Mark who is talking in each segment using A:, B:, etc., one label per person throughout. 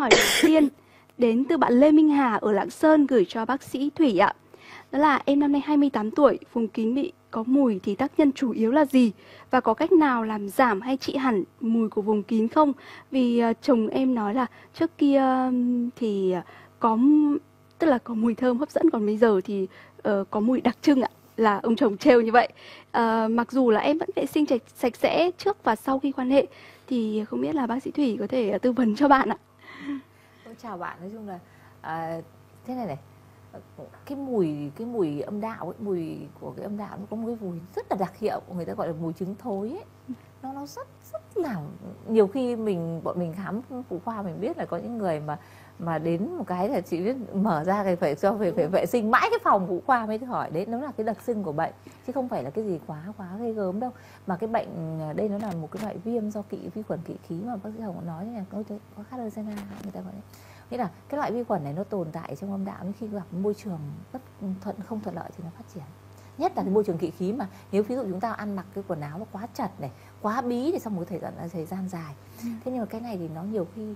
A: hỏi đầu tiên đến từ bạn Lê Minh Hà ở Lạng Sơn gửi cho bác sĩ Thủy ạ. Đó là em năm nay 28 tuổi, vùng kín bị có mùi thì tác nhân chủ yếu là gì? Và có cách nào làm giảm hay trị hẳn mùi của vùng kín không? Vì chồng em nói là trước kia thì có, tức là có mùi thơm hấp dẫn, còn bây giờ thì có mùi đặc trưng ạ. Là ông chồng trêu như vậy. Mặc dù là em vẫn vệ sinh sạch sẽ trước và sau khi quan hệ, thì không biết là bác sĩ Thủy có thể tư vấn cho bạn ạ.
B: Chào bạn, nói chung là thế này này, cái mùi âm đạo ấy, mùi của cái âm đạo nó có một cái mùi rất là đặc hiệu, người ta gọi là mùi trứng thối ấy. Nó rất là, nhiều khi bọn mình khám phụ khoa mình biết là có những người mà đến một cái là chỉ biết mở ra thì phải vệ sinh mãi cái phòng phụ khoa mới hỏi. Đấy nó là cái đặc trưng của bệnh, chứ không phải là cái gì quá ghê gớm đâu. Mà cái bệnh đây nó là một cái loại viêm do vi khuẩn kỵ khí mà bác sĩ Hồng nói là có Khalersena người ta gọi đấy. Nghĩa là cái loại vi khuẩn này nó tồn tại trong âm đạo, nhưng khi gặp môi trường không thuận lợi thì nó phát triển. Nhất là cái môi trường kỵ khí, mà nếu ví dụ chúng ta ăn mặc cái quần áo nó quá chật này, quá bí thì trong một thời gian dài. Thế nhưng mà cái này thì nó nhiều khi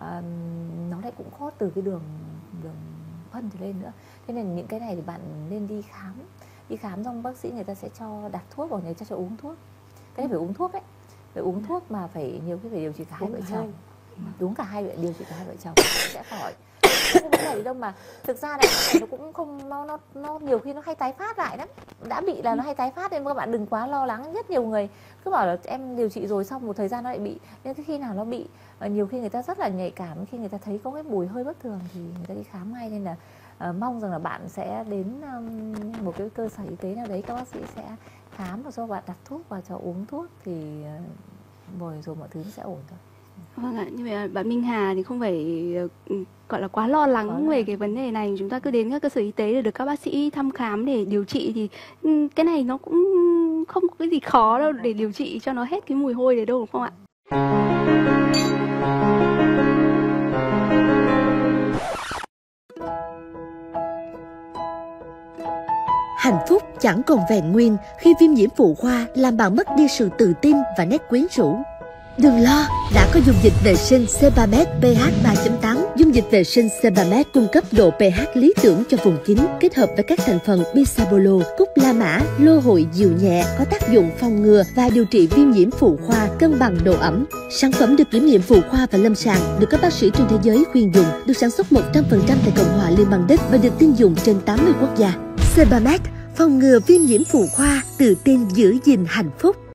B: nó lại cũng khó từ cái đường phân trở lên nữa. Thế nên những cái này thì bạn nên đi khám xong bác sĩ người ta sẽ cho đặt thuốc, hoặc người ta cho uống thuốc. Cái này phải uống thuốc ấy, phải uống thuốc mà nhiều khi phải điều trị cả hai vợ chồng. Đúng cả hai điều trị cả hai vợ chồng sẽ khỏi. Không vấn đề đâu, mà thực ra này nó cũng không, nó nhiều khi nó hay tái phát lại lắm. Đã bị là nó hay tái phát, nên các bạn đừng quá lo lắng. Rất nhiều người cứ bảo là em điều trị rồi xong một thời gian nó lại bị, nhưng khi nào nó bị, nhiều khi người ta rất là nhạy cảm, khi người ta thấy có cái mùi hơi bất thường thì người ta đi khám ngay. Nên là mong rằng là bạn sẽ đến một cái cơ sở y tế nào đấy, các bác sĩ sẽ khám và cho bạn đặt thuốc và cho uống thuốc, thì rồi mọi thứ sẽ ổn thôi.
A: Vâng ạ, như vậy bạn Minh Hà thì không phải gọi là quá lo lắng về cái vấn đề này. Chúng ta cứ đến các cơ sở y tế để được các bác sĩ thăm khám để điều trị, thì cái này nó cũng không có cái gì khó đâu để điều trị cho nó hết cái mùi hôi đấy đâu, đúng không ạ?
C: Hạnh phúc chẳng còn vẹn nguyên khi viêm nhiễm phụ khoa làm bạn mất đi sự tự tin và nét quyến rũ. Đừng lo, đã có dung dịch vệ sinh Sebamed pH 3.8. Dung dịch vệ sinh Sebamed cung cấp độ pH lý tưởng cho vùng kín, kết hợp với các thành phần bisabolol, cúc la mã, lô hội dịu nhẹ, có tác dụng phòng ngừa và điều trị viêm nhiễm phụ khoa, cân bằng độ ẩm. Sản phẩm được kiểm nghiệm phụ khoa và lâm sàng, được các bác sĩ trên thế giới khuyên dùng, được sản xuất 100% tại Cộng hòa Liên bang Đức và được tin dùng trên 80 quốc gia. Sebamed, phòng ngừa viêm nhiễm phụ khoa, tự tin giữ gìn hạnh phúc.